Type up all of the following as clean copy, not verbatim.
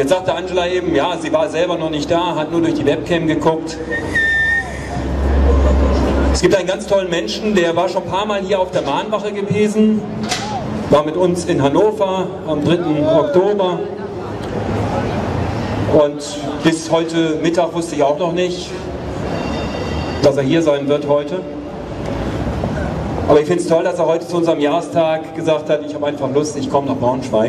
Jetzt sagte Angela eben, ja, sie war selber noch nicht da, hat nur durch die Webcam geguckt. Es gibt einen ganz tollen Menschen, der war schon ein paar Mal hier auf der Mahnwache gewesen, war mit uns in Hannover am 3. Oktober und bis heute Mittag wusste ich auch noch nicht, dass er hier sein wird heute. Aber ich finde es toll, dass er heute zu unserem Jahrestag gesagt hat, ich habe einfach Lust, ich komme nach Braunschweig.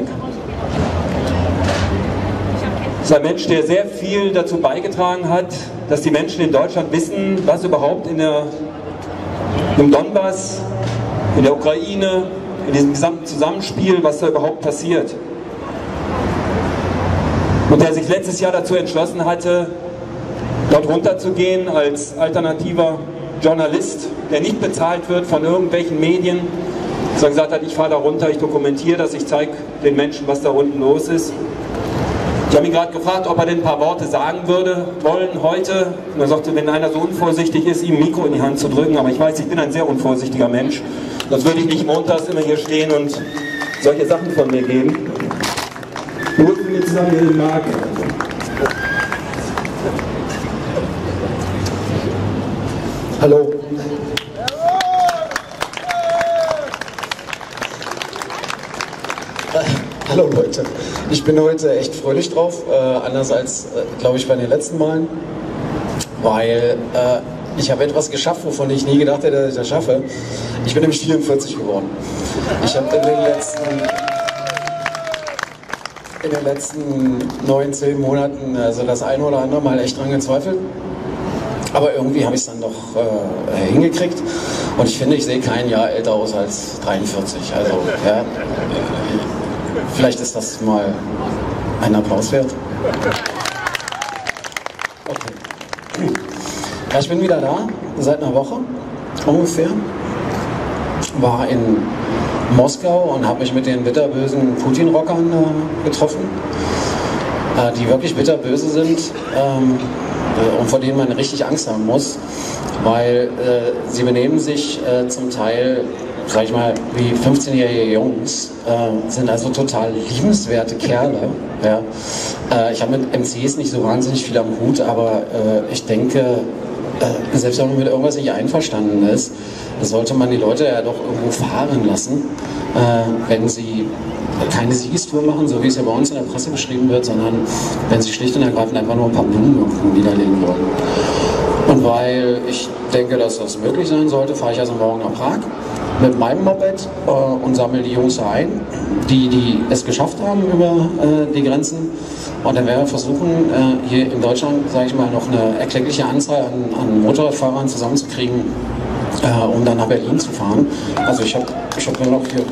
Das ist ein Mensch, der sehr viel dazu beigetragen hat, dass die Menschen in Deutschland wissen, was überhaupt im Donbass, in der Ukraine, in diesem gesamten Zusammenspiel, was da überhaupt passiert. Und der sich letztes Jahr dazu entschlossen hatte, dort runterzugehen als alternativer Journalist, der nicht bezahlt wird von irgendwelchen Medien, sondern gesagt hat, ich fahre da runter, ich dokumentiere das, ich zeige den Menschen, was da unten los ist. Ich habe ihn gerade gefragt, ob er denn ein paar Worte sagen wollen heute. Und er sagte, wenn einer so unvorsichtig ist, ihm ein Mikro in die Hand zu drücken. Aber ich weiß, ich bin ein sehr unvorsichtiger Mensch. Sonst würde ich nicht montags immer hier stehen und solche Sachen von mir geben. Holt mir zusammen den Marc. Hallo. Hallo Leute, ich bin heute echt fröhlich drauf, anders als, glaube ich, bei den letzten Malen, weil ich habe etwas geschafft, wovon ich nie gedacht hätte, dass ich das schaffe. Ich bin nämlich 44 geworden. Ich habe in den letzten 9-10 Monaten also das eine oder andere Mal echt dran gezweifelt, aber irgendwie habe ich es dann doch hingekriegt und ich finde, ich sehe kein Jahr älter aus als 43, also ja. Vielleicht ist das mal ein Applaus wert. Okay. Ja, ich bin wieder da, seit einer Woche ungefähr. War in Moskau und habe mich mit den bitterbösen Putin-Rockern getroffen, die wirklich bitterböse sind und vor denen man richtig Angst haben muss, weil sie benehmen sich zum Teil, sag ich mal, wie 15-jährige Jungs, sind also total liebenswerte Kerle. Ja. Ich habe mit MCs nicht so wahnsinnig viel am Hut, aber ich denke, selbst wenn man mit irgendwas nicht einverstanden ist, sollte man die Leute ja doch irgendwo fahren lassen, wenn sie keine Siegestour machen, so wie es ja bei uns in der Presse beschrieben wird, sondern wenn sie schlicht und ergreifend einfach nur ein paar Blumen irgendwo niederlegen wollen. Und weil ich denke, dass das möglich sein sollte, fahre ich also morgen nach Prag mit meinem Moped und sammle die Jungs ein, die es geschafft haben über die Grenzen. Und dann werden wir versuchen, hier in Deutschland, sage ich mal, noch eine erkleckliche Anzahl an Motorradfahrern zusammenzukriegen, um dann nach Berlin zu fahren. Also ich hab mir noch hier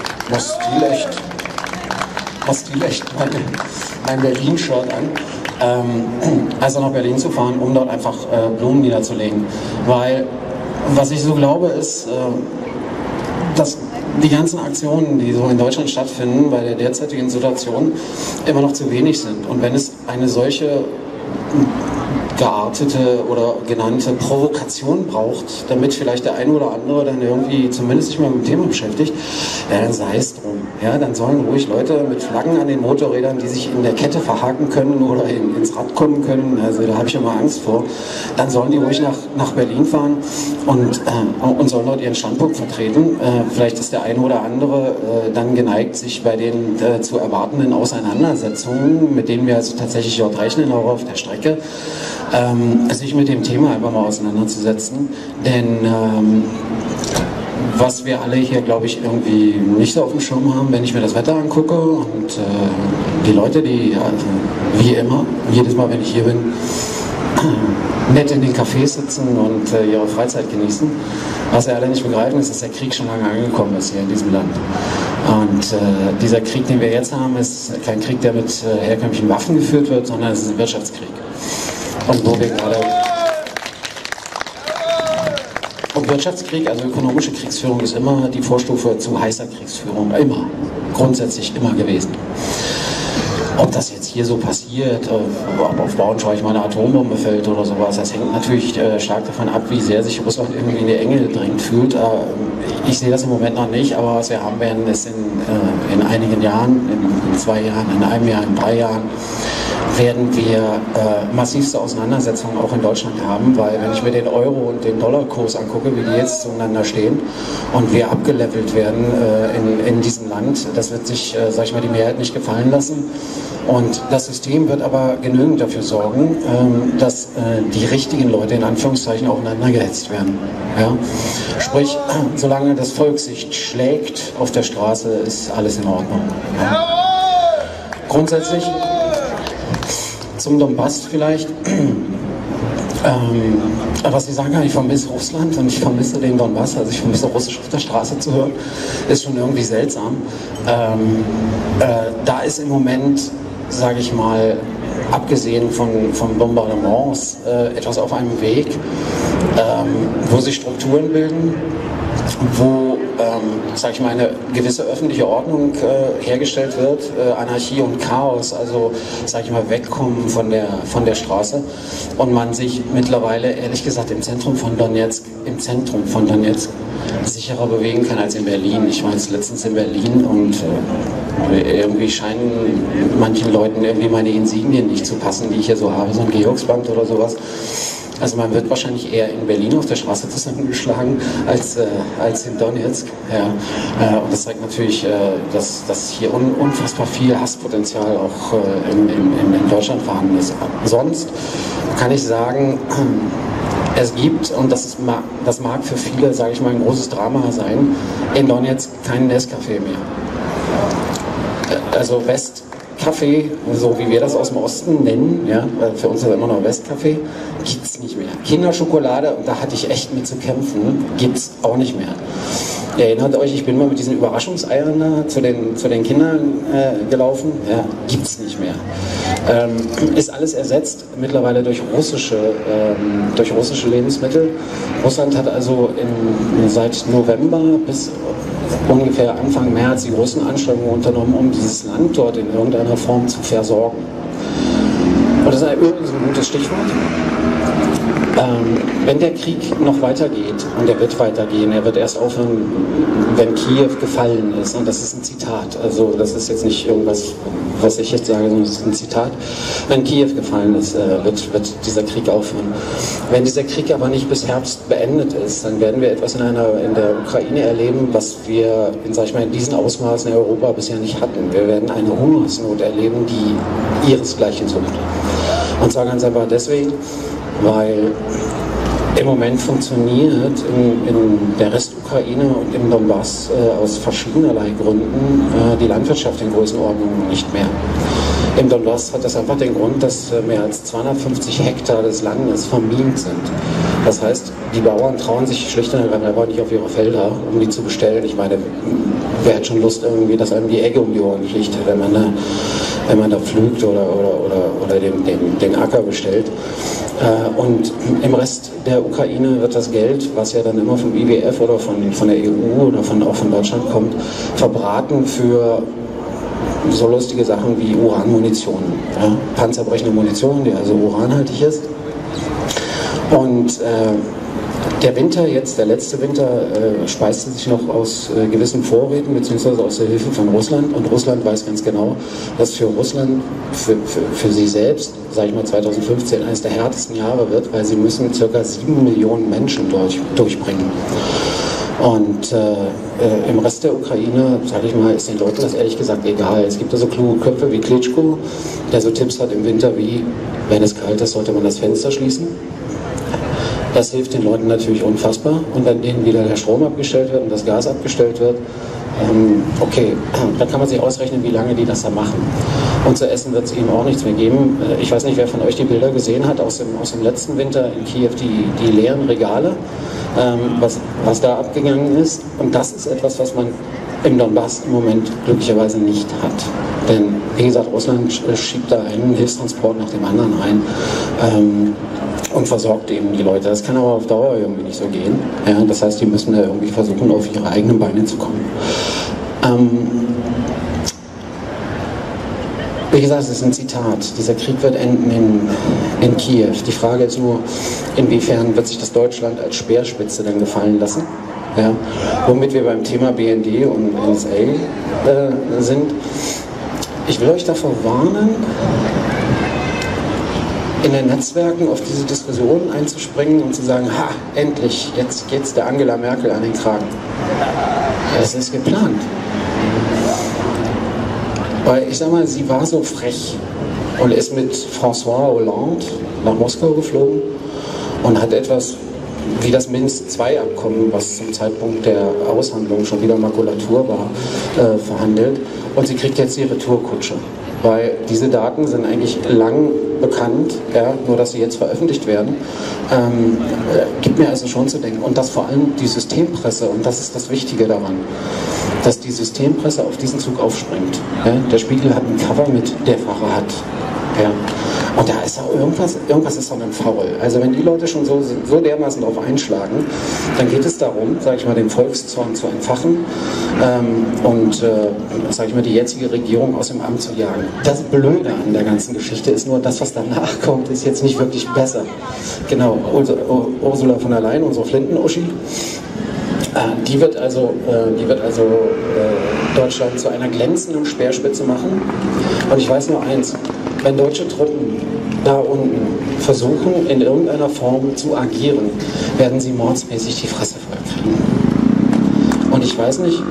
stilecht mein Berlin-Shirt an. Also nach Berlin zu fahren, um dort einfach Blumen niederzulegen. Weil, was ich so glaube, ist, dass die ganzen Aktionen, die so in Deutschland stattfinden, bei der derzeitigen Situation immer noch zu wenig sind. Und wenn es eine solche geartete oder genannte Provokation braucht, damit vielleicht der eine oder andere dann irgendwie zumindest sich mal mit dem Thema beschäftigt, ja, dann sei es drum. Ja, dann sollen ruhig Leute mit Flaggen an den Motorrädern, die sich in der Kette verhaken können oder ins Rad kommen können, also da habe ich immer Angst vor, dann sollen die ruhig nach Berlin fahren und sollen dort ihren Standpunkt vertreten. Vielleicht ist der eine oder andere dann geneigt, sich bei den zu erwartenden Auseinandersetzungen, mit denen wir also tatsächlich dort rechnen, auch auf der Strecke, sich mit dem Thema einfach mal auseinanderzusetzen, denn was wir alle hier, glaube ich, irgendwie nicht so auf dem Schirm haben, wenn ich mir das Wetter angucke und die Leute, die wie immer, jedes Mal, wenn ich hier bin, nett in den Cafés sitzen und ihre Freizeit genießen. Was wir alle nicht begreifen, ist, dass der Krieg schon lange angekommen ist hier in diesem Land. Und dieser Krieg, den wir jetzt haben, ist kein Krieg, der mit herkömmlichen Waffen geführt wird, sondern es ist ein Wirtschaftskrieg. Und wo wir gerade... Und Wirtschaftskrieg, also ökonomische Kriegsführung, ist immer die Vorstufe zu heißer Kriegsführung. Immer. Grundsätzlich immer gewesen. Ob das jetzt hier so passiert, ob auf Braunschweig mal eine Atombombe fällt oder sowas, das hängt natürlich stark davon ab, wie sehr sich Russland irgendwie in die Enge gedrängt fühlt. Ich sehe das im Moment noch nicht, aber was wir haben werden, ist in einigen Jahren, in 2 Jahren, in einem Jahr, in 3 Jahren, werden wir massivste Auseinandersetzungen auch in Deutschland haben, weil wenn ich mir den Euro- und den Dollarkurs angucke, wie die jetzt zueinander stehen und wir abgelevelt werden in diesem Land, das wird sich, sag ich mal, die Mehrheit nicht gefallen lassen. Und das System wird aber genügend dafür sorgen, dass die richtigen Leute in Anführungszeichen aufeinander gehetzt werden. Ja? Sprich, solange das Volk sich schlägt auf der Straße, ist alles in Ordnung. Ja? Grundsätzlich zum Donbass vielleicht. Was Sie sagen, ich vermisse Russland und ich vermisse den Donbass, also ich vermisse Russisch auf der Straße zu hören, ist schon irgendwie seltsam. Da ist im Moment, sage ich mal, abgesehen von Bombardements, etwas auf einem Weg, wo sich Strukturen bilden, wo, sage ich mal, eine gewisse öffentliche Ordnung hergestellt wird, Anarchie und Chaos, also, sage ich mal, wegkommen von der Straße und man sich mittlerweile, ehrlich gesagt, im Zentrum von Donetsk sicherer bewegen kann als in Berlin. Ich war jetzt letztens in Berlin und irgendwie scheinen manchen Leuten irgendwie meine Insignien nicht zu passen, die ich hier so habe, so ein Georgsband oder sowas. Also man wird wahrscheinlich eher in Berlin auf der Straße zusammengeschlagen als in Donetsk. Ja. Und das zeigt natürlich, dass hier unfassbar viel Hasspotenzial auch in Deutschland vorhanden ist. Sonst kann ich sagen, es gibt, und das mag für viele, sage ich mal, ein großes Drama sein, in Donetsk keinen Nescafé mehr. Also Westcafé, so wie wir das aus dem Osten nennen, ja, für uns ist das immer noch Westcafé, gibt es nicht mehr. Kinderschokolade, und da hatte ich echt mit zu kämpfen, gibt es auch nicht mehr. Ihr erinnert euch, ich bin mal mit diesen Überraschungseiern zu den Kindern gelaufen, ja, gibt es nicht mehr. Ist alles ersetzt mittlerweile durch russische Lebensmittel. Russland hat also seit November bis ungefähr Anfang März die großen Anstrengungen unternommen, um dieses Land dort in irgendeiner Form zu versorgen. Und das ist übrigens ein gutes Stichwort. Wenn der Krieg noch weitergeht, und er wird weitergehen, er wird erst aufhören, wenn Kiew gefallen ist, und das ist ein Zitat, also das ist jetzt nicht irgendwas, was ich jetzt sage, sondern es ist ein Zitat. Wenn Kiew gefallen ist, wird dieser Krieg aufhören. Wenn dieser Krieg aber nicht bis Herbst beendet ist, dann werden wir etwas in der Ukraine erleben, was wir in diesen Ausmaßen in Europa bisher nicht hatten. Wir werden eine Hungersnot erleben, die ihresgleichen sucht. Und zwar ganz einfach deswegen, weil im Moment funktioniert in der Restukraine und im Donbass aus verschiedenerlei Gründen die Landwirtschaft in Größenordnung nicht mehr. Im Donbass hat das einfach den Grund, dass mehr als 250 Hektar des Landes vermint sind. Das heißt, die Bauern trauen sich schlicht und ergreifend nicht auf ihre Felder, um die zu bestellen. Ich meine, wer hat schon Lust irgendwie, dass einem die Egge um die Ohren fliegt, wenn man da pflügt oder den Acker bestellt. Und im Rest der Ukraine wird das Geld, was ja dann immer vom IWF oder von der EU oder auch von Deutschland kommt, verbraten für so lustige Sachen wie Uranmunition. Ja? Panzerbrechende Munition, die also uranhaltig ist. Und der Winter jetzt, der letzte Winter, speiste sich noch aus gewissen Vorräten bzw. aus der Hilfe von Russland. Und Russland weiß ganz genau, dass für Russland, für sie selbst, sage ich mal 2015, eines der härtesten Jahre wird, weil sie müssen ca. 7 Millionen Menschen durchbringen. Und im Rest der Ukraine, sage ich mal, ist den Leuten das ehrlich gesagt egal. Es gibt also kluge Köpfe wie Klitschko, der so Tipps hat im Winter wie, wenn es kalt ist, sollte man das Fenster schließen. Das hilft den Leuten natürlich unfassbar. Und wenn denen wieder der Strom abgestellt wird und das Gas abgestellt wird, okay, dann kann man sich ausrechnen, wie lange die das da machen. Und zu essen wird es ihnen auch nichts mehr geben. Ich weiß nicht, wer von euch die Bilder gesehen hat aus dem letzten Winter in Kiew, die leeren Regale, was da abgegangen ist. Und das ist etwas, was man im Donbass im Moment glücklicherweise nicht hat. Denn, wie gesagt, Russland schiebt da einen Hilfstransport nach dem anderen rein und versorgt eben die Leute. Das kann aber auf Dauer irgendwie nicht so gehen. Ja, das heißt, die müssen da irgendwie versuchen, auf ihre eigenen Beine zu kommen. Wie gesagt, es ist ein Zitat. Dieser Krieg wird enden in Kiew. Die Frage ist nur, inwiefern wird sich das Deutschland als Speerspitze dann gefallen lassen? Ja, womit wir beim Thema BND und NSA sind. Ich will euch davor warnen, in den Netzwerken auf diese Diskussion einzuspringen und zu sagen, ha, endlich, jetzt geht's der Angela Merkel an den Kragen. Das ist geplant. Weil ich sag mal, sie war so frech und ist mit François Hollande nach Moskau geflogen und hat etwas wie das Minsk-II-Abkommen, was zum Zeitpunkt der Aushandlung schon wieder Makulatur war, verhandelt. Und sie kriegt jetzt die Retourkutsche. Weil diese Daten sind eigentlich lang bekannt, ja, nur dass sie jetzt veröffentlicht werden, gibt mir also schon zu denken. Und dass vor allem die Systempresse, und das ist das Wichtige daran, dass die Systempresse auf diesen Zug aufspringt. Ja. Der Spiegel hat ein Cover mit "Der Fahrer hat". Ja. Und da ist auch irgendwas ist dann faul. Also wenn die Leute schon so dermaßen drauf einschlagen, dann geht es darum, sage ich mal, den Volkszorn zu entfachen sage ich mal, die jetzige Regierung aus dem Amt zu jagen. Das Blöde an der ganzen Geschichte ist nur, das, was danach kommt, ist jetzt nicht wirklich besser. Genau, Ursula von der Leyen, unsere Flinten-Uschi, die wird also Deutschland zu einer glänzenden Speerspitze machen. Und ich weiß nur eins, wenn deutsche Truppen da unten versuchen, in irgendeiner Form zu agieren, werden sie mordsmäßig die Fresse voll kriegen. Und ich weiß nicht,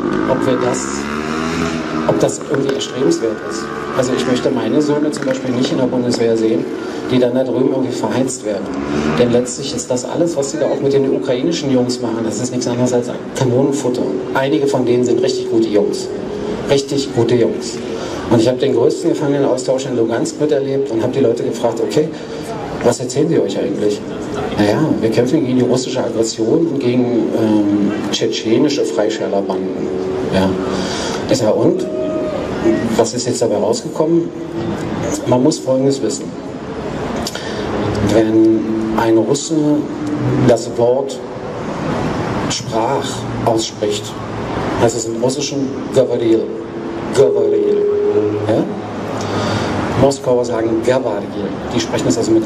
ob das irgendwie erstrebenswert ist. Also ich möchte meine Söhne zum Beispiel nicht in der Bundeswehr sehen, die dann da drüben irgendwie verheizt werden. Denn letztlich ist das alles, was sie da auch mit den ukrainischen Jungs machen, das ist nichts anderes als Kanonenfutter. Einige von denen sind richtig gute Jungs. Richtig gute Jungs. Und ich habe den größten Gefangenenaustausch in Lugansk miterlebt und habe die Leute gefragt, okay, was erzählen die euch eigentlich? Naja, wir kämpfen gegen die russische Aggression und gegen tschetschenische Freischärlerbanden. Ja. Ich sage, und? Was ist jetzt dabei rausgekommen? Man muss Folgendes wissen. Wenn ein Russe das Wort Sprach ausspricht, heißt es im Russischen Gavaril. Gavaril. Ja? Moskauer sagen Gavaril. Die sprechen es also mit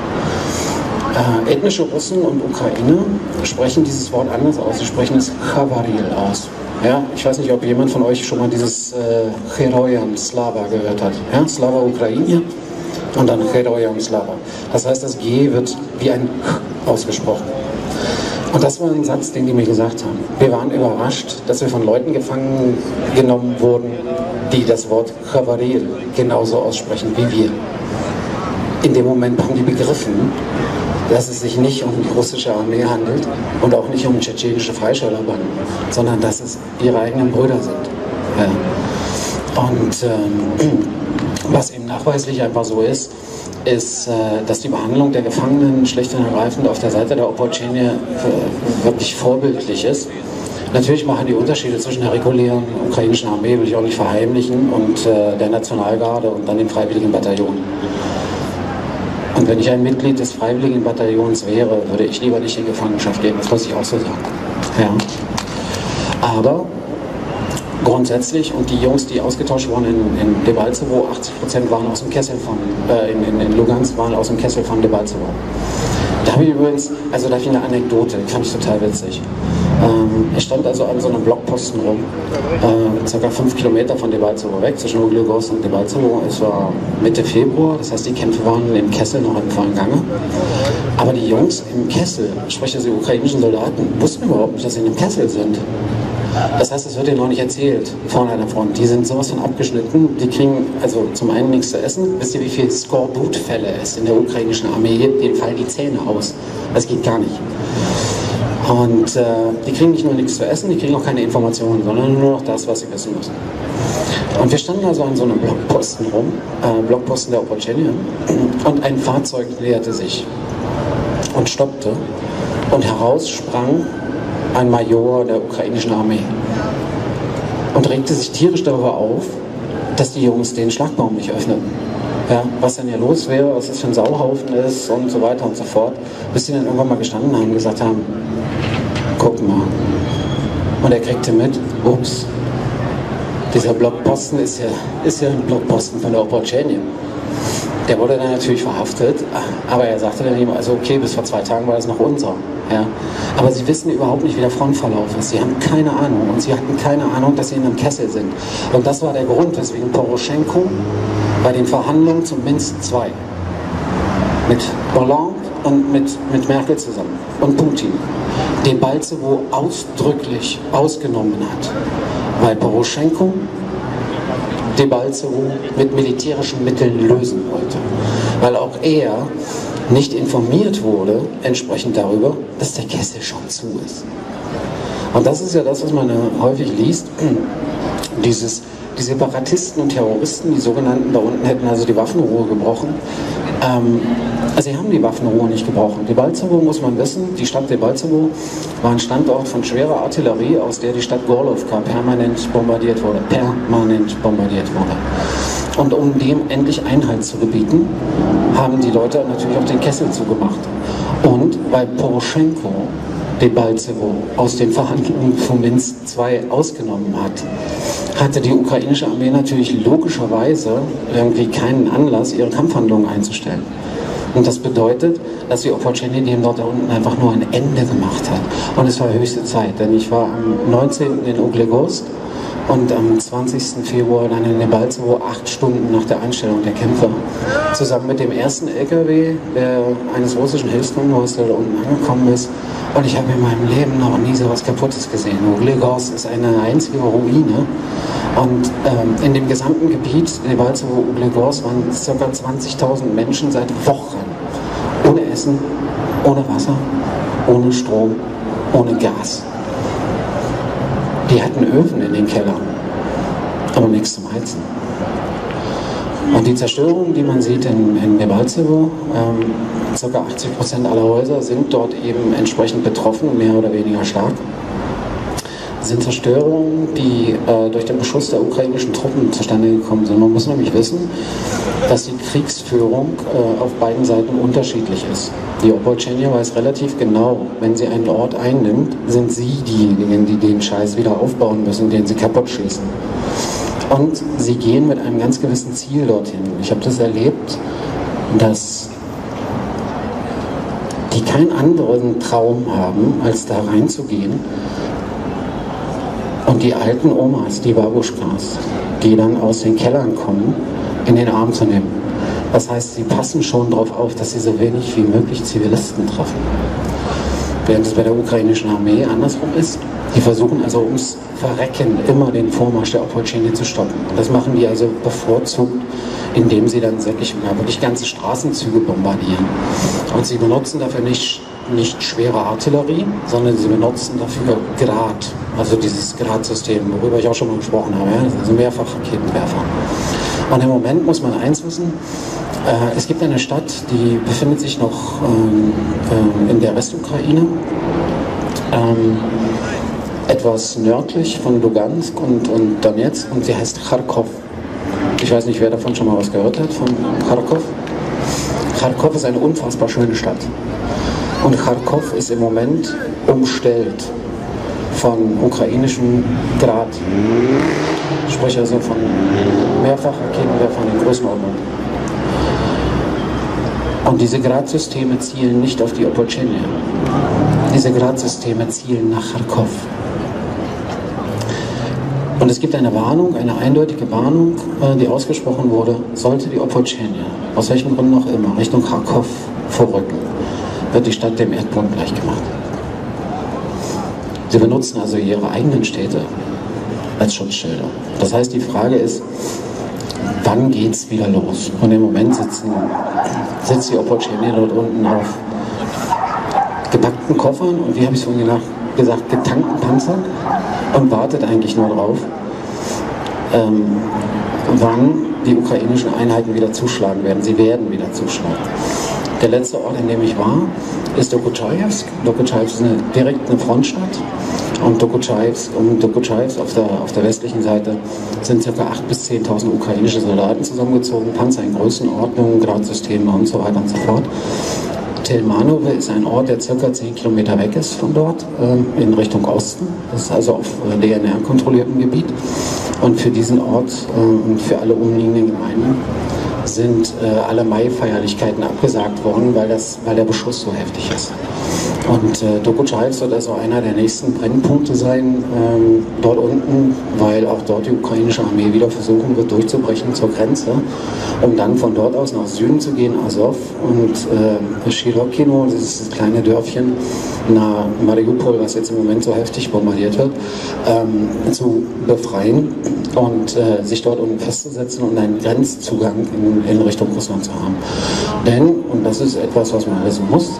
A. Ethnische Russen und Ukrainer sprechen dieses Wort anders aus. Sie sprechen es Gavaril aus. Ja? Ich weiß nicht, ob jemand von euch schon mal dieses Heroyam Slava gehört hat. Ja? Slava Ukraine und dann Heroyam Slava. Das heißt, das G wird wie ein H ausgesprochen. Und das war ein Satz, den die mir gesagt haben. Wir waren überrascht, dass wir von Leuten gefangen genommen wurden, die das Wort Gavaril genauso aussprechen wie wir. In dem Moment haben die begriffen, dass es sich nicht um die russische Armee handelt und auch nicht um tschetschenische Freischärlerbanden, sondern dass es ihre eigenen Brüder sind. Ja. Und was eben nachweislich einfach so ist, dass die Behandlung der Gefangenen schlicht und ergreifend auf der Seite der Opolchenie wirklich vorbildlich ist. Natürlich machen die Unterschiede zwischen der regulären ukrainischen Armee, will ich auch nicht verheimlichen, und der Nationalgarde und dann dem Freiwilligen Bataillon. Und wenn ich ein Mitglied des Freiwilligen Bataillons wäre, würde ich lieber nicht in Gefangenschaft gehen, das muss ich auch so sagen. Ja. Aber grundsätzlich, und die Jungs, die ausgetauscht wurden in Debaltsevo, 80% waren aus dem Kessel in Lugansk waren aus dem Kessel von Debaltsevo. Da habe ich übrigens, also da habe ich eine Anekdote, die fand ich total witzig. Ich stand also an so einem Blockposten rum, ca. 5 Kilometer von Debaltsevo weg, zwischen Uglugorsk und Debaltsevo. Es war Mitte Februar, das heißt, die Kämpfe waren im Kessel noch im vollen Gange. Aber die Jungs im Kessel, sprich also die ukrainischen Soldaten, wussten überhaupt nicht, dass sie in einem Kessel sind. Das heißt, es wird ihnen noch nicht erzählt, vorne an der Front. Die sind sowas von abgeschnitten, die kriegen also zum einen nichts zu essen. Wisst ihr, wie viel Skorbut-Fälle es in der ukrainischen Armee gibt? Denen fallen die Zähne aus. Das geht gar nicht. Und die kriegen nicht nur nichts zu essen, die kriegen auch keine Informationen, sondern nur noch das, was sie wissen müssen. Und wir standen also an so einem Blockposten rum, Blockposten der Opolchenie, und ein Fahrzeug näherte sich und stoppte und heraus sprang ein Major der ukrainischen Armee und regte sich tierisch darüber auf, dass die Jungs den Schlagbaum nicht öffneten. Ja, was denn hier los wäre, was das für ein Sauhaufen ist und so weiter und so fort, bis sie dann irgendwann mal gestanden haben und gesagt haben, guck mal. Und er kriegte mit, ups, dieser Blockposten ist ja ein Blockposten von der Opolchenie. Der wurde dann natürlich verhaftet, aber er sagte dann eben, also okay, bis vor 2 Tagen war das noch unser. Ja. Aber sie wissen überhaupt nicht, wie der Frontverlauf ist. Sie haben keine Ahnung und sie hatten keine Ahnung, dass sie in einem Kessel sind. Und das war der Grund, weswegen Poroschenko bei den Verhandlungen zum Minsk II mit Hollande und mit Merkel zusammen und Putin Debaltsevo ausdrücklich ausgenommen hat, weil Poroschenko Debaltsevo mit militärischen Mitteln lösen wollte, weil auch er nicht informiert wurde entsprechend darüber, dass der Kessel schon zu ist. Und das ist ja das, was man häufig liest, die Separatisten und Terroristen, die sogenannten, da unten hätten also die Waffenruhe gebrochen. Also sie haben die Waffenruhe nicht gebrochen. Debaltsevo, muss man wissen, die Stadt Debaltsevo war ein Standort von schwerer Artillerie, aus der die Stadt Gorlovka permanent bombardiert wurde. Und um dem endlich Einhalt zu gebieten, haben die Leute natürlich auch den Kessel zugemacht. Und weil Poroschenko Debaltsevo aus den Verhandlungen von Minsk II ausgenommen hat, hatte die ukrainische Armee natürlich logischerweise irgendwie keinen Anlass, ihre Kampfhandlungen einzustellen. Und das bedeutet, dass die Opportunity dem dort da unten einfach nur ein Ende gemacht hat. Und es war höchste Zeit, denn ich war am 19. in Olegorsk und am 20. Februar dann in Debaltsevo 8 Stunden nach der Einstellung der Kämpfe, zusammen mit dem ersten LKW eines russischen Hilfskrankenhauses, der da unten angekommen ist. Und ich habe in meinem Leben noch nie so was Kaputtes gesehen. Olegorsk ist eine einzige Ruine. Und in dem gesamten Gebiet, Debaltsevo, Olegorsk, waren ca. 20.000 Menschen seit Wochen ohne Essen, ohne Wasser, ohne Strom, ohne Gas. Die hatten Öfen in den Kellern, aber nichts zum Heizen. Und die Zerstörung, die man sieht in Debaltsevo, ca. 80% aller Häuser sind dort eben entsprechend betroffen, mehr oder weniger stark. Das sind Zerstörungen, die durch den Beschuss der ukrainischen Truppen zustande gekommen sind. Man muss nämlich wissen, dass die Kriegsführung auf beiden Seiten unterschiedlich ist. Die Opolchenia weiß relativ genau, wenn sie einen Ort einnimmt, sind sie diejenigen, die den Scheiß wieder aufbauen müssen, den sie kaputt schießen. Und sie gehen mit einem ganz gewissen Ziel dorthin. Ich habe das erlebt, dass die keinen anderen Traum haben, als da reinzugehen und die alten Omas, die Babuschkas, die dann aus den Kellern kommen, in den Arm zu nehmen. Das heißt, sie passen schon darauf auf, dass sie so wenig wie möglich Zivilisten treffen. Während es bei der ukrainischen Armee andersrum ist. Die versuchen also ums Verrecken immer den Vormarsch der Opolchenia zu stoppen. Und das machen die also bevorzugt, indem sie dann wirklich ganze Straßenzüge bombardieren. Und sie benutzen dafür nicht schwere Artillerie, sondern sie benutzen dafür Grad, also dieses Grad-System, worüber ich auch schon mal gesprochen habe, ja? Also Mehrfachraketenwerfer. Und im Moment muss man eins wissen, es gibt eine Stadt, die befindet sich noch in der Westukraine, etwas nördlich von Lugansk und Donetsk, und sie heißt Charkow. Ich weiß nicht, wer davon schon mal was gehört hat, von Charkow. Charkow ist eine unfassbar schöne Stadt. Und Charkow ist im Moment umstellt von ukrainischen Grad, sprich also von Mehrfachraketenwerfern in Größenordnung. Und diese Gradsysteme zielen nicht auf die Opolchenia. Diese Gradsysteme zielen nach Charkow. Und es gibt eine Warnung, eine eindeutige Warnung, die ausgesprochen wurde, sollte die Opolchenia, aus welchen Gründen auch immer, Richtung Charkow vorrücken, wird die Stadt dem Erdboden gleichgemacht. Sie benutzen also ihre eigenen Städte als Schutzschilder. Das heißt, die Frage ist, wann geht es wieder los? Und im Moment sitzt die Opolchenia dort unten auf gepackten Koffern und, wie habe ich es vorhin gesagt, getankten Panzern und wartet eigentlich nur darauf, wann die ukrainischen Einheiten wieder zuschlagen werden. Sie werden wieder zuschlagen. Der letzte Ort, in dem ich war, ist Dokuchajewsk. Dokuchajewsk ist direkt eine Frontstadt. Und Dokuchajewsk auf der westlichen Seite sind ca. 8.000 bis 10.000 ukrainische Soldaten zusammengezogen, Panzer in Größenordnung, Gradsysteme und so weiter und so fort. Telmanowe ist ein Ort, der ca. 10 Kilometer weg ist von dort, in Richtung Osten. Das ist also auf DNR-kontrolliertem Gebiet. Und für diesen Ort und für alle umliegenden Gemeinden sind alle Mai-Feierlichkeiten abgesagt worden, weil der Beschuss so heftig ist. Und Dokuchaev soll also einer der nächsten Brennpunkte sein, dort unten, weil auch dort die ukrainische Armee wieder versuchen wird, durchzubrechen zur Grenze, um dann von dort aus nach Süden zu gehen, Azov und Shirokino, dieses kleine Dörfchen nahe Mariupol, was jetzt im Moment so heftig bombardiert wird, zu befreien und sich dort unten festzusetzen und einen Grenzzugang in Richtung Russland zu haben. Denn, und das ist etwas, was man wissen muss,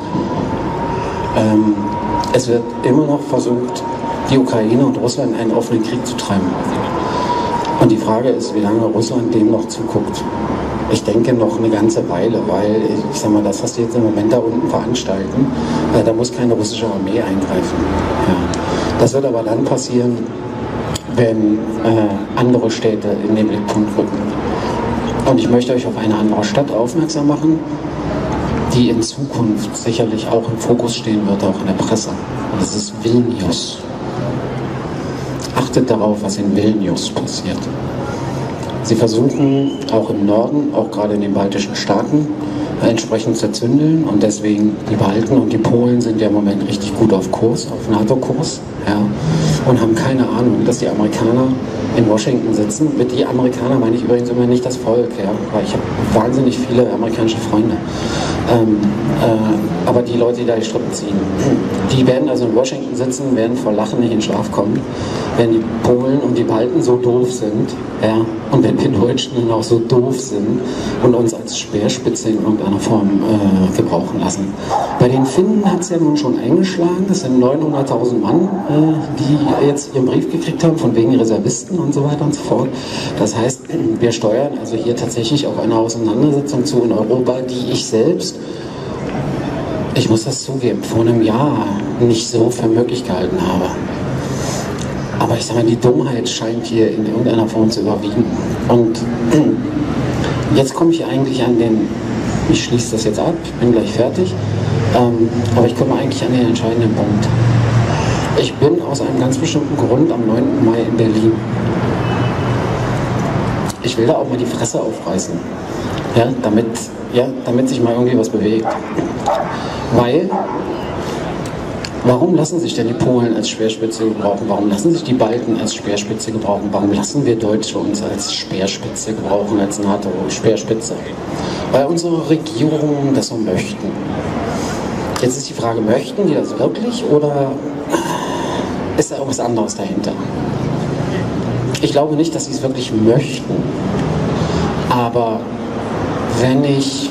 es wird immer noch versucht, die Ukraine und Russland in einen offenen Krieg zu treiben. Und die Frage ist, wie lange Russland dem noch zuguckt. Ich denke noch eine ganze Weile, weil, ich sag mal, das, was die jetzt im Moment da unten veranstalten, da muss keine russische Armee eingreifen. Ja. Das wird aber dann passieren, wenn andere Städte in den Blickpunkt rücken. Und ich möchte euch auf eine andere Stadt aufmerksam machen, die in Zukunft sicherlich auch im Fokus stehen wird, auch in der Presse. Und das ist Vilnius. Achtet darauf, was in Vilnius passiert. Sie versuchen auch im Norden, auch gerade in den baltischen Staaten, entsprechend zu zündeln, und deswegen die Balten und die Polen sind ja im Moment richtig gut auf Kurs, auf NATO-Kurs, ja, und haben keine Ahnung, dass die Amerikaner in Washington sitzen. Mit die Amerikaner meine ich übrigens immer nicht das Volk, ja, weil ich habe wahnsinnig viele amerikanische Freunde. Aber die Leute, die da die Strippen ziehen, die werden also in Washington sitzen, werden vor Lachen nicht in Schlaf kommen, wenn die Polen und die Balten so doof sind, ja, und wenn wir Deutschen dann auch so doof sind und uns als Speerspitze in irgendeiner Form gebrauchen lassen. Bei den Finnen hat es ja nun schon eingeschlagen, das sind 900.000 Mann, die jetzt ihren Brief gekriegt haben, von wegen Reservisten und so weiter und so fort. Das heißt, wir steuern also hier tatsächlich auf eine Auseinandersetzung zu in Europa, die ich selbst, ich muss das zugeben, vor einem Jahr nicht so für möglich gehalten habe. Aber ich sage mal, die Dummheit scheint hier in irgendeiner Form zu überwiegen. Und jetzt komme ich eigentlich an den, ich schließe das jetzt ab, ich bin gleich fertig, aber ich komme eigentlich an den entscheidenden Punkt. Ich bin aus einem ganz bestimmten Grund am 9. Mai in Berlin. Ich will da auch mal die Fresse aufreißen, ja, damit sich mal irgendwie was bewegt. Weil, warum lassen sich denn die Polen als Speerspitze gebrauchen? Warum lassen sich die Balten als Speerspitze gebrauchen? Warum lassen wir Deutsche uns als Speerspitze gebrauchen, als NATO-Speerspitze? Weil unsere Regierungen das so möchten. Jetzt ist die Frage, möchten die das wirklich oder ist da irgendwas anderes dahinter? Ich glaube nicht, dass sie es wirklich möchten. Aber wenn ich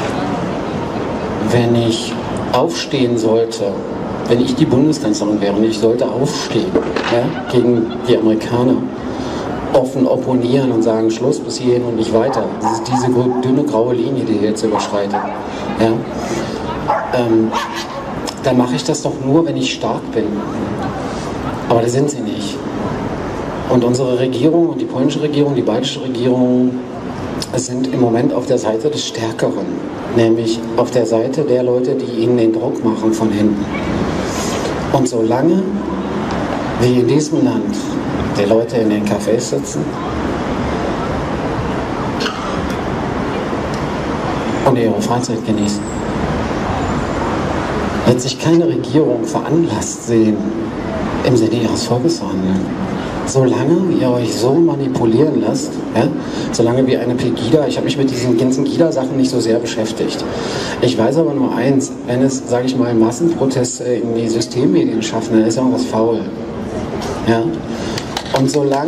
aufstehen sollte, wenn ich die Bundeskanzlerin wäre und ich sollte aufstehen, ja, gegen die Amerikaner, offen opponieren und sagen, Schluss bis hierhin und nicht weiter. Das ist diese dünne graue Linie, die ihr jetzt überschreitet. Ja, dann mache ich das doch nur, wenn ich stark bin. Aber das sind sie nicht. Und unsere Regierung und die polnische Regierung, die baltische Regierung sind im Moment auf der Seite des Stärkeren. Nämlich auf der Seite der Leute, die ihnen den Druck machen von hinten. Und solange wie in diesem Land die Leute in den Cafés sitzen und ihre Freizeit genießen, wird sich keine Regierung veranlasst sehen, im Sinne ihres Volkes zu handeln. Solange ihr euch so manipulieren lasst, ja, solange wie eine Pegida, ich habe mich mit diesen ganzen Gida-Sachen nicht so sehr beschäftigt. Ich weiß aber nur eins, wenn es, sage ich mal, Massenproteste in die Systemmedien schaffen, dann ist irgendwas faul. Ja? Und solange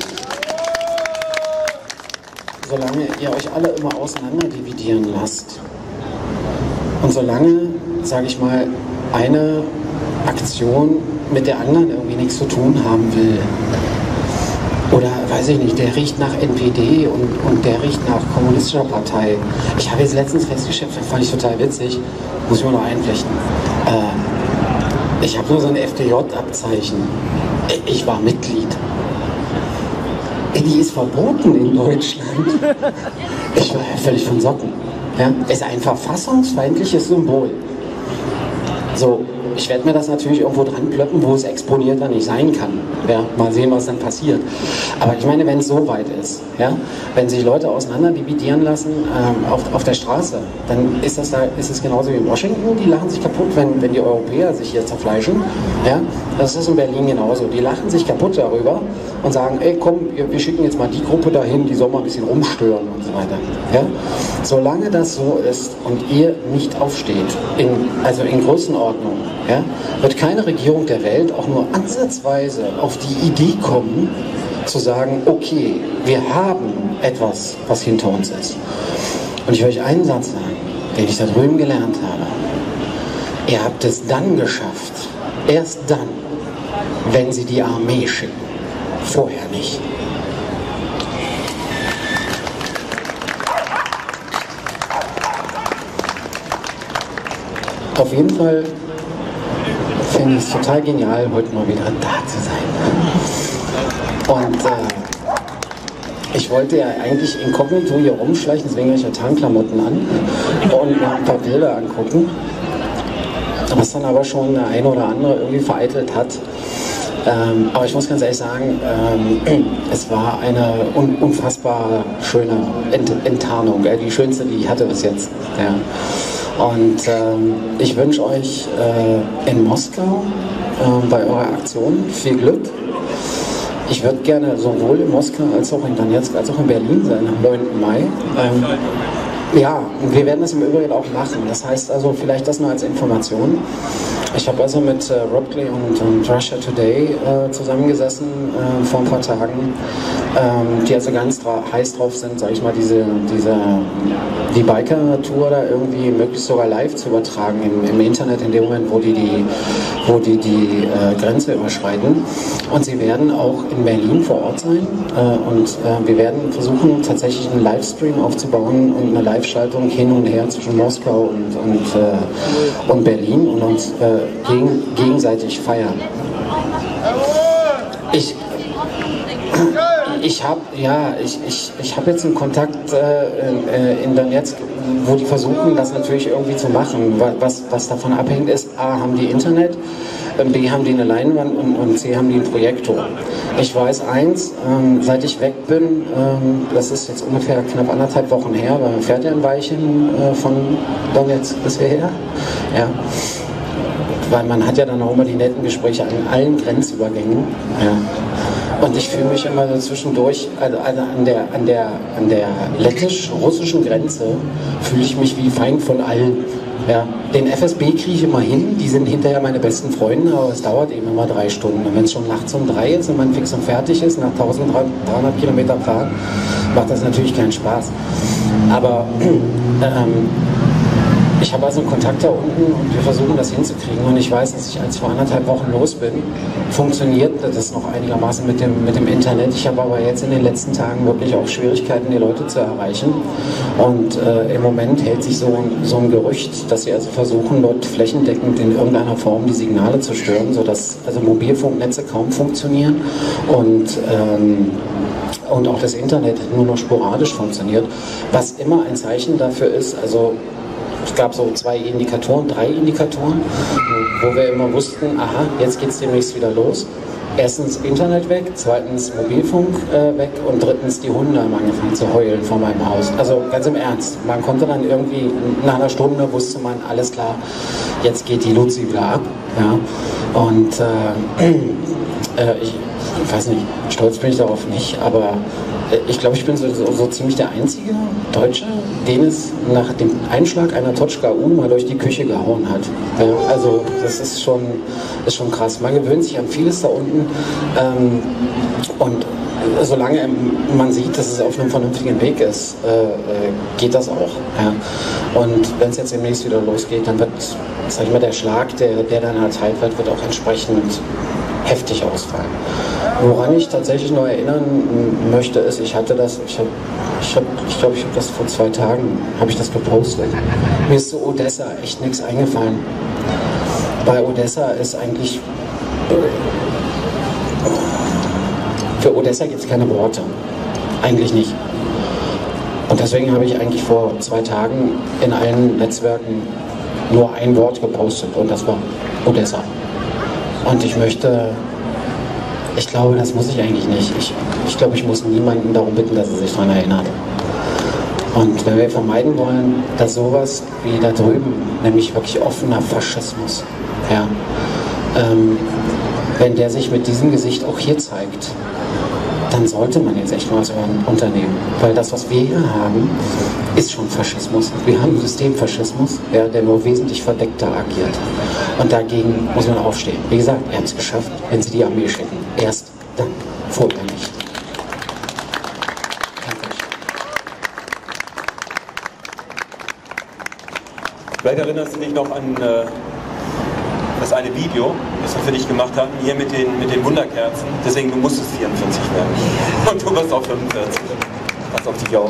ihr euch alle immer auseinander dividieren lasst und solange, sage ich mal, eine Aktion mit der anderen irgendwie nichts zu tun haben will, oder weiß ich nicht, der riecht nach NPD und der riecht nach kommunistischer Partei. Ich habe jetzt letztens festgestellt, fand ich total witzig, muss ich mir noch einflechten. Ich habe nur so ein FDJ-Abzeichen. Ich war Mitglied. Die ist verboten in Deutschland. Ich war völlig von Socken. Ja? Ist ein verfassungsfeindliches Symbol. So, ich werde mir das natürlich irgendwo dran plöppen, wo es exponierter nicht sein kann. Ja, mal sehen, was dann passiert. Aber ich meine, wenn es so weit ist, ja, wenn sich Leute auseinander dividieren lassen auf der Straße, dann ist es genauso wie in Washington, die lachen sich kaputt, wenn die Europäer sich hier zerfleischen. Ja, das ist in Berlin genauso. Die lachen sich kaputt darüber und sagen, ey komm, wir schicken jetzt mal die Gruppe dahin, die soll mal ein bisschen rumstören und so weiter. Ja? Solange das so ist und ihr nicht aufsteht, also in Größenordnung, ja, wird keine Regierung der Welt auch nur ansatzweise auf die Idee kommen, zu sagen, okay, wir haben etwas, was hinter uns ist. Und ich will euch einen Satz sagen, den ich da drüben gelernt habe. Ihr habt es dann geschafft, erst dann, wenn sie die Armee schicken. Vorher nicht. Auf jeden Fall finde ich es total genial, heute mal wieder da zu sein. Und ich wollte ja eigentlich inkognito hier rumschleichen, deswegen habe ich ja Tarnklamotten an und mir ein paar Bilder angucken, was dann aber schon der eine oder andere irgendwie vereitelt hat. Aber ich muss ganz ehrlich sagen, es war eine unfassbar schöne Enttarnung, die schönste, die ich hatte bis jetzt. Ja. Und ich wünsche euch in Moskau bei eurer Aktion viel Glück. Ich würde gerne sowohl in Moskau als auch in Donetsk als auch in Berlin sein am 9. Mai. Ja, und wir werden das im Übrigen auch machen. Das heißt also, vielleicht das nur als Information. Ich habe also mit Robley und Russia Today zusammengesessen vor ein paar Tagen, die also ganz heiß drauf sind, sage ich mal, die Biker-Tour da irgendwie möglichst sogar live zu übertragen im Internet, in dem Moment, wo die Grenze überschreiten. Und sie werden auch in Berlin vor Ort sein und wir werden versuchen, tatsächlich einen Livestream aufzubauen und eine Live-Schaltung hin und her zwischen Moskau und Berlin und uns gegenseitig feiern. Ich habe jetzt einen Kontakt in Donetsk, wo die versuchen, das natürlich irgendwie zu machen. Was davon abhängt ist, A, haben die Internet, B, haben die eine Leinwand und C, haben die einen Projektor. Ich weiß eins, seit ich weg bin, das ist jetzt ungefähr knapp 1,5 Wochen her, weil man fährt ja ein Weilchen von Donetsk bis hierher. Ja. Weil man hat ja dann auch immer die netten Gespräche an allen Grenzübergängen. Ja. Und ich fühle mich immer so zwischendurch, also an der lettisch-russischen Grenze, fühle ich mich wie Feind von allen. Ja. Den FSB kriege ich immer hin, die sind hinterher meine besten Freunde, aber es dauert eben immer 3 Stunden. Und wenn es schon nachts um 3 ist und man fix und fertig ist, nach 1300 Kilometer Fahrt, macht das natürlich keinen Spaß. Aber ich habe also einen Kontakt da unten und wir versuchen das hinzukriegen. Und ich weiß, dass ich, als ich vor 1,5 Wochen los bin, funktioniert das noch einigermaßen mit dem Internet. Ich habe aber jetzt in den letzten Tagen wirklich auch Schwierigkeiten, die Leute zu erreichen. Und im Moment hält sich so ein Gerücht, dass sie also versuchen, dort flächendeckend in irgendeiner Form die Signale zu stören, sodass also Mobilfunknetze kaum funktionieren und auch das Internet nur noch sporadisch funktioniert, was immer ein Zeichen dafür ist, also es gab so 3 Indikatoren, wo wir immer wussten, aha, jetzt geht es demnächst wieder los. Erstens Internet weg, zweitens Mobilfunk weg und drittens die Hunde haben angefangen zu heulen vor meinem Haus. Also ganz im Ernst, man konnte dann irgendwie, nach einer Stunde wusste man, alles klar, jetzt geht die Luzi wieder ab. Ja? Und ich weiß nicht, stolz bin ich darauf nicht, aber ich glaube, ich bin so ziemlich der einzige Deutsche, den es nach dem Einschlag einer Totschka U mal durch die Küche gehauen hat. Also das ist schon krass. Man gewöhnt sich an vieles da unten und solange man sieht, dass es auf einem vernünftigen Weg ist, geht das auch. Ja. Und wenn es jetzt demnächst wieder losgeht, dann wird, sag ich mal, der Schlag, der dann erteilt wird auch entsprechend heftig ausfallen. Woran ich tatsächlich noch erinnern möchte, ist, ich glaube, ich habe das vor 2 Tagen, habe ich das gepostet. Mir ist zu Odessa echt nichts eingefallen. Bei Odessa ist eigentlich, für Odessa gibt es keine Worte. Eigentlich nicht. Und deswegen habe ich eigentlich vor 2 Tagen in allen Netzwerken nur ein Wort gepostet und das war Odessa. Und ich glaube, das muss ich eigentlich nicht. Ich glaube, ich muss niemanden darum bitten, dass er sich daran erinnert. Und wenn wir vermeiden wollen, dass sowas wie da drüben, nämlich wirklich offener Faschismus, ja, wenn der sich mit diesem Gesicht auch hier zeigt, dann sollte man jetzt echt mal was unternehmen. Weil das, was wir hier haben, ist schon Faschismus. Wir haben Systemfaschismus, ja, der nur wesentlich verdeckter agiert. Und dagegen muss man aufstehen. Wie gesagt, ihr habt es geschafft, wenn sie die Armee schicken. Erst dann, vorher nicht. Vielleicht erinnerst du dich noch an das eine Video, das wir für dich gemacht haben, hier mit den Wunderkerzen. Deswegen, du musstest 44 werden. Und du wirst auch 45. Pass auf dich auf.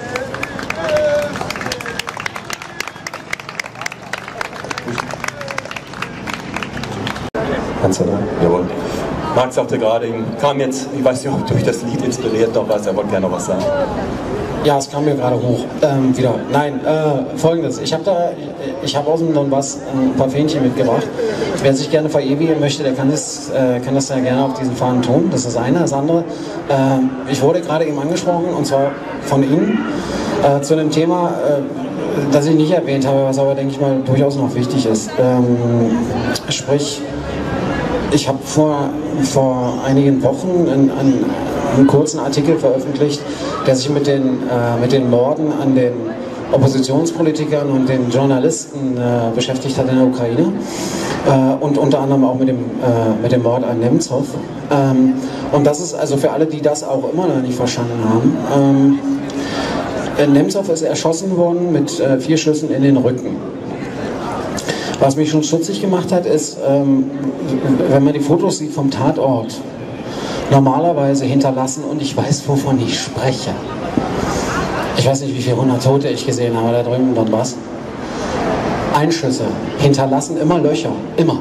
Kannst du da? Jawohl. Marc sagte gerade, ihm kam jetzt, ich weiß nicht, ob durch das Lied inspiriert noch was, er wollte gerne noch was sagen. Ja, es kam mir gerade hoch. Wieder. Nein, folgendes. Ich habe aus dem Donbass ein paar Fähnchen mitgebracht. Wer sich gerne verewigen möchte, der kann das ja gerne auf diesen Fahnen tun. Das ist das eine. Das andere, ich wurde gerade eben angesprochen, und zwar von Ihnen, zu einem Thema, das ich nicht erwähnt habe, was aber, denke ich mal, durchaus noch wichtig ist. Sprich, ich habe vor einigen Wochen einen kurzen Artikel veröffentlicht, der sich mit den Morden an den Oppositionspolitikern und den Journalisten beschäftigt hat in der Ukraine und unter anderem auch mit dem Mord an Nemzow. Und das ist also für alle, die das auch immer noch nicht verstanden haben. Nemzow ist erschossen worden mit 4 Schüssen in den Rücken. Was mich schon stutzig gemacht hat, ist, wenn man die Fotos sieht vom Tatort, normalerweise hinterlassen, und ich weiß, wovon ich spreche. Ich weiß nicht, wie viele 100 Tote ich gesehen habe da drüben im Donbass. Einschüsse hinterlassen immer Löcher, immer.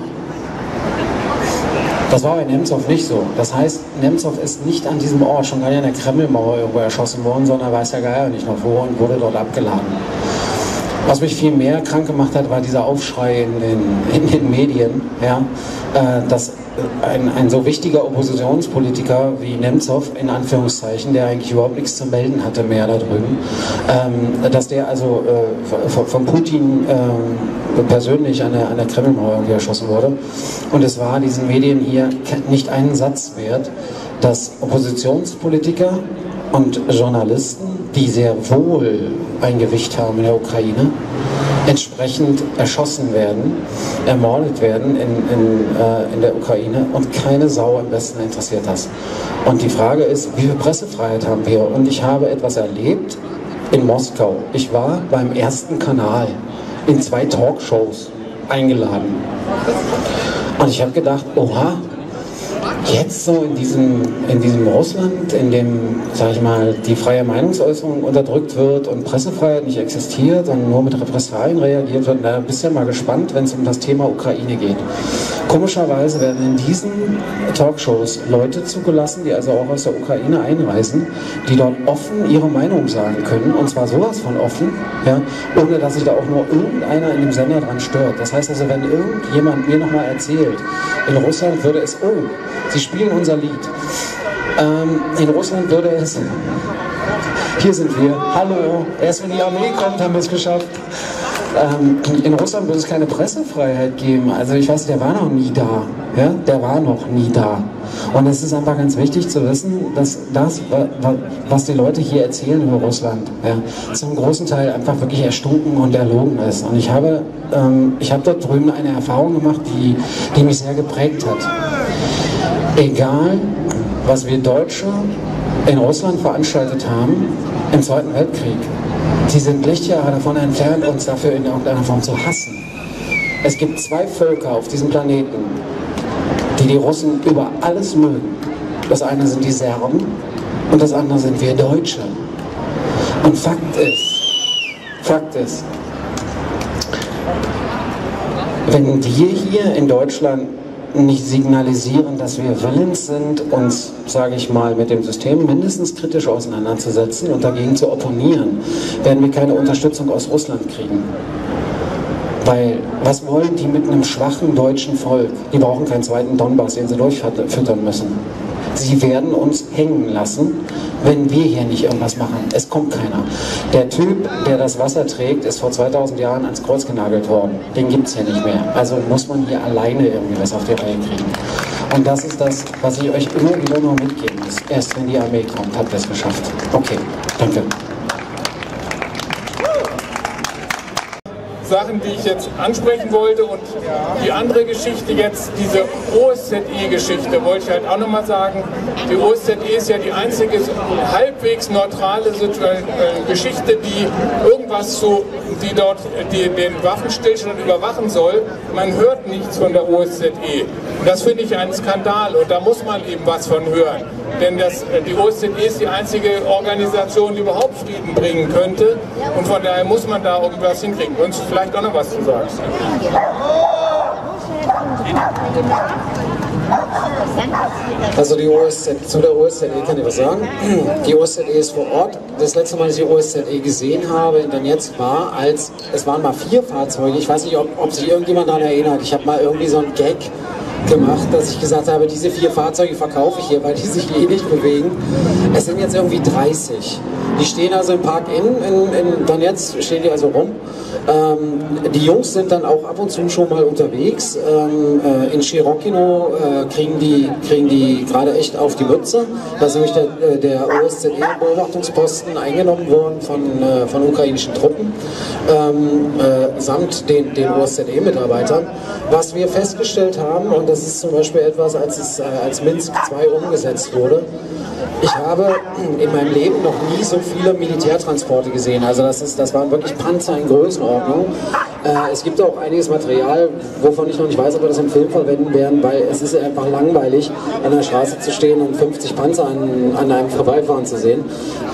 Das war bei Nemzow nicht so. Das heißt, Nemzow ist nicht an diesem Ort, schon gar nicht an der Kremlmauer irgendwo erschossen worden, sondern weiß der Geier nicht noch wo, und wurde dort abgeladen. Was mich viel mehr krank gemacht hat, war dieser Aufschrei in den Medien, ja, dass ein so wichtiger Oppositionspolitiker wie Nemzow, in Anführungszeichen, der eigentlich überhaupt nichts zu melden hatte mehr da drüben, dass der also von Putin persönlich an der Kremlmauer irgendwie erschossen wurde. Und es war diesen Medien hier nicht einen Satz wert, dass Oppositionspolitiker und Journalisten, die sehr wohl ein Gewicht haben in der Ukraine, entsprechend erschossen werden, ermordet werden in der Ukraine, und keine Sau im Westen interessiert das. Und die Frage ist, wie viel Pressefreiheit haben wir? Und ich habe etwas erlebt in Moskau. Ich war beim ersten Kanal in 2 Talkshows eingeladen. Und ich habe gedacht, oha, jetzt so in diesem Russland, in dem, sag ich mal, die freie Meinungsäußerung unterdrückt wird und Pressefreiheit nicht existiert und nur mit Repressalien reagiert wird, da bist du ja mal gespannt, wenn es um das Thema Ukraine geht. Komischerweise werden in diesen Talkshows Leute zugelassen, die also auch aus der Ukraine einreisen, die dort offen ihre Meinung sagen können, und zwar sowas von offen, ja, ohne dass sich da auch nur irgendeiner in dem Sender dran stört. Das heißt also, wenn irgendjemand mir nochmal erzählt, in Russland würde es, oh, Sie spielen unser Lied. In Russland würde es, hier sind wir, hallo, erst wenn die Armee kommt, haben wir es geschafft. In Russland würde es keine Pressefreiheit geben. Also ich weiß, der war noch nie da. Ja? Der war noch nie da. Und es ist einfach ganz wichtig zu wissen, dass das, was die Leute hier erzählen über Russland, ja, zum großen Teil einfach wirklich erstunken und erlogen ist. Und ich habe dort drüben eine Erfahrung gemacht, die mich sehr geprägt hat. Egal, was wir Deutsche in Russland veranstaltet haben im Zweiten Weltkrieg, sie sind Lichtjahre davon entfernt, uns dafür in irgendeiner Form zu hassen. Es gibt 2 Völker auf diesem Planeten, die Russen über alles mögen. Das eine sind die Serben und das andere sind wir Deutsche. Und Fakt ist, wenn wir hier in Deutschland nicht signalisieren, dass wir willens sind, uns, sage ich mal, mit dem System mindestens kritisch auseinanderzusetzen und dagegen zu opponieren, werden wir keine Unterstützung aus Russland kriegen. Weil, was wollen die mit einem schwachen deutschen Volk? Die brauchen keinen zweiten Donbass, den sie durchfüttern müssen. Sie werden uns hängen lassen, wenn wir hier nicht irgendwas machen. Es kommt keiner. Der Typ, der das Wasser trägt, ist vor 2000 Jahren ans Kreuz genagelt worden. Den gibt es hier nicht mehr. Also muss man hier alleine irgendwie was auf die Reihe kriegen. Und das ist das, was ich euch immer wieder noch mitgeben muss. Erst wenn die Armee kommt, habt ihr es geschafft. Okay, danke. Sachen, die ich jetzt ansprechen wollte, und die andere Geschichte jetzt, diese OSZE-Geschichte, wollte ich halt auch nochmal sagen. Die OSZE ist ja die einzige halbwegs neutrale Geschichte, die irgendwas die dort den Waffenstillstand überwachen soll. Man hört nichts von der OSZE. Und das finde ich einen Skandal, und da muss man eben was von hören. Denn die OSZE ist die einzige Organisation, die überhaupt Frieden bringen könnte, und von daher muss man da irgendwas hinkriegen. Und vielleicht auch noch was zu sagen. Also zu der OSZE kann ich was sagen. Die OSZE ist vor Ort. Das letzte Mal, dass ich die OSZE gesehen habe in Donetsk, es waren mal 4 Fahrzeuge. Ich weiß nicht, ob sich irgendjemand daran erinnert. Ich habe mal irgendwie so einen Gag gemacht, dass ich gesagt habe, diese 4 Fahrzeuge verkaufe ich hier, weil die sich eh nicht bewegen. Es sind jetzt irgendwie 30. Die stehen also im Park in Donetsk, stehen die also rum. Die Jungs sind dann auch ab und zu schon mal unterwegs. In Chirokino kriegen die gerade echt auf die Mütze. Da ist nämlich der OSZE-Beobachtungsposten eingenommen worden von ukrainischen Truppen, samt den OSZE-Mitarbeitern. Was wir festgestellt haben, und das ist zum Beispiel etwas, als Minsk II umgesetzt wurde, ich habe in meinem Leben noch nie so viele Militärtransporte gesehen. Also das waren wirklich Panzer in Größenordnung. Es gibt auch einiges Material, wovon ich noch nicht weiß, ob wir das im Film verwenden werden, weil es ist einfach langweilig, an der Straße zu stehen und 50 Panzer an einem vorbeifahren zu sehen.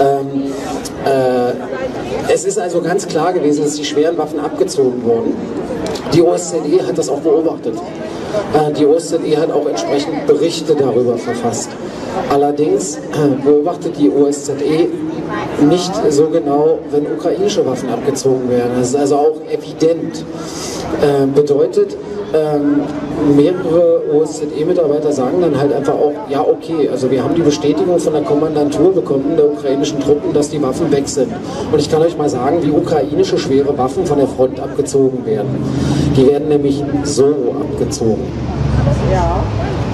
Es ist also ganz klar gewesen, dass die schweren Waffen abgezogen wurden. Die OSZE hat das auch beobachtet. Die OSZE hat auch entsprechend Berichte darüber verfasst. Allerdings beobachtet die OSZE nicht so genau, wenn ukrainische Waffen abgezogen werden. Das ist also auch evident. Bedeutet, mehrere OSZE-Mitarbeiter sagen dann halt einfach auch, ja okay, also wir haben die Bestätigung von der Kommandantur bekommen, der ukrainischen Truppen, dass die Waffen weg sind. Und ich kann euch mal sagen, wie ukrainische schwere Waffen von der Front abgezogen werden. Die werden nämlich so abgezogen. Ja.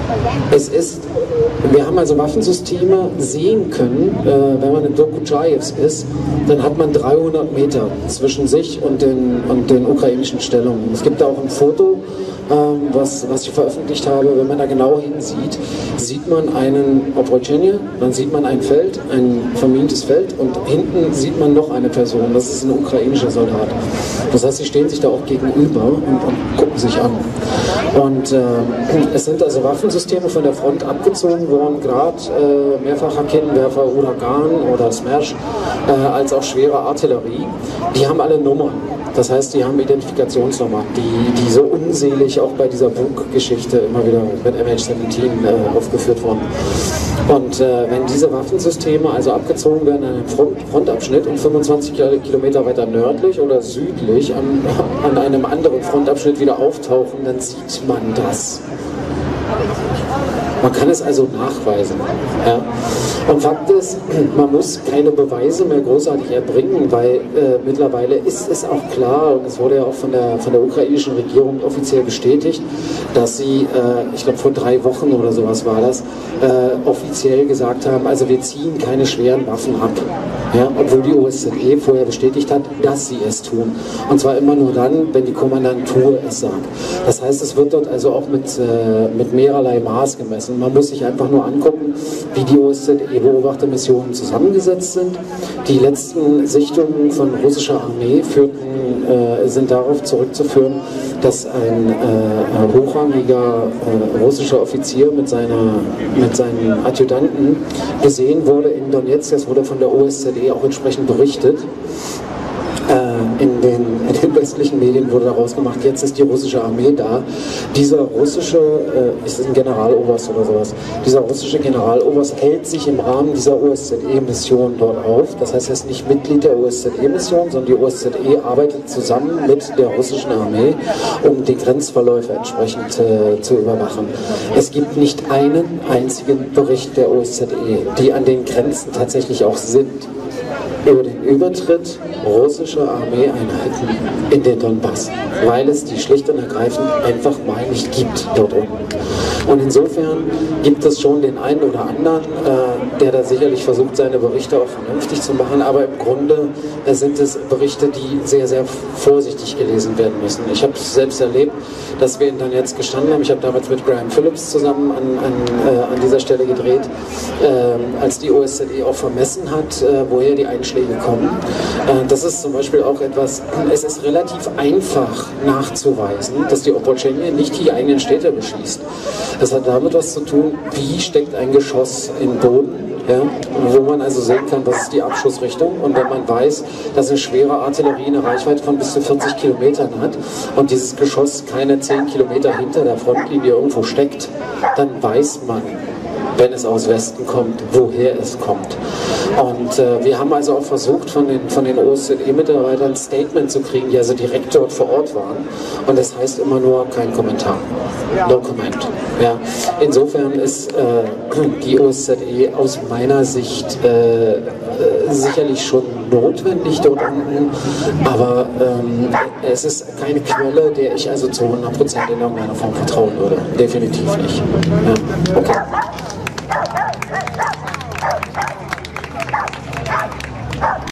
Wir haben also Waffensysteme sehen können, wenn man in Dokuchaevsk ist, dann hat man 300 Meter zwischen sich und den ukrainischen Stellungen. Es gibt da auch ein Foto, was ich veröffentlicht habe. Wenn man da genau hinsieht, sieht man einen Obrochenje, dann sieht man ein Feld, ein vermintes Feld, und hinten sieht man noch eine Person, das ist ein ukrainischer Soldat. Das heißt, sie stehen sich da auch gegenüber und gucken sich an. Und es sind also Waffensysteme von der Front abgezogen worden, gerade Mehrfachraketenwerfer Uragan oder Smash, als auch schwere Artillerie. Die haben alle Nummern. Das heißt, die haben Identifikationsnummern, die so unselig auch bei dieser Bug-Geschichte immer wieder mit MH17 aufgeführt wurden. Und wenn diese Waffensysteme also abgezogen werden an einem Frontabschnitt und 25 Kilometer weiter nördlich oder südlich an einem anderen Frontabschnitt wieder auftauchen, dann sieht man das. Man kann es also nachweisen. Ja. Und Fakt ist, man muss keine Beweise mehr großartig erbringen, weil mittlerweile ist es auch klar, und es wurde ja auch von der ukrainischen Regierung offiziell bestätigt, dass sie, ich glaube vor 3 Wochen oder sowas war das, offiziell gesagt haben, also wir ziehen keine schweren Waffen ab. Ja, obwohl die OSZE vorher bestätigt hat, dass sie es tun. Und zwar immer nur dann, wenn die Kommandantur es sagt. Das heißt, es wird dort also auch mit mehrerlei Maß gemessen. Man muss sich einfach nur angucken, wie die OSZE-Beobachtermissionen zusammengesetzt sind. Die letzten Sichtungen von russischer Armee sind darauf zurückzuführen, dass ein hochrangiger russischer Offizier mit seinen Adjutanten gesehen wurde in Donetsk. Das wurde von der OSZE auch entsprechend berichtet. in den westlichen Medien wurde daraus gemacht, jetzt ist die russische Armee da. Dieser russische, ist es ein Generaloberst oder sowas, dieser russische Generaloberst hält sich im Rahmen dieser OSZE-Mission dort auf. Das heißt, er ist nicht Mitglied der OSZE-Mission, sondern die OSZE arbeitet zusammen mit der russischen Armee, um die Grenzverläufe entsprechend zu überwachen. Es gibt nicht einen einzigen Bericht der OSZE, die an den Grenzen tatsächlich auch sind, über den Übertritt russischer Armeeeinheiten in den Donbass, weil es die schlicht und ergreifend einfach mal nicht gibt dort unten. Und insofern gibt es schon den einen oder anderen, der da sicherlich versucht, seine Berichte auch vernünftig zu machen, aber im Grunde sind es Berichte, die sehr, sehr vorsichtig gelesen werden müssen. Ich habe es selbst erlebt, dass wir in Donetsk gestanden haben. Ich habe damals mit Graham Phillips zusammen an dieser Stelle gedreht, als die OSZE auch vermessen hat, woher die Einschläge kommen. Das ist zum Beispiel auch etwas, es ist relativ einfach nachzuweisen, dass die Opolchenie nicht die eigenen Städte beschießt. Das hat damit was zu tun, wie steckt ein Geschoss in den Boden, ja, wo man also sehen kann, was ist die Abschussrichtung. Und wenn man weiß, dass eine schwere Artillerie eine Reichweite von bis zu 40 Kilometern hat und dieses Geschoss keine 10 Kilometer hinter der Frontlinie irgendwo steckt, dann weiß man, wenn es aus Westen kommt, woher es kommt. Und wir haben also auch versucht, von den OSZE-Mitarbeitern ein Statement zu kriegen, die also direkt dort vor Ort waren. Und das heißt immer nur kein Kommentar. No comment. Ja. Insofern ist die OSZE aus meiner Sicht sicherlich schon notwendig dort unten, aber es ist keine Quelle, der ich also zu 100% in irgendeiner Form vertrauen würde. Definitiv nicht. Ja. Okay.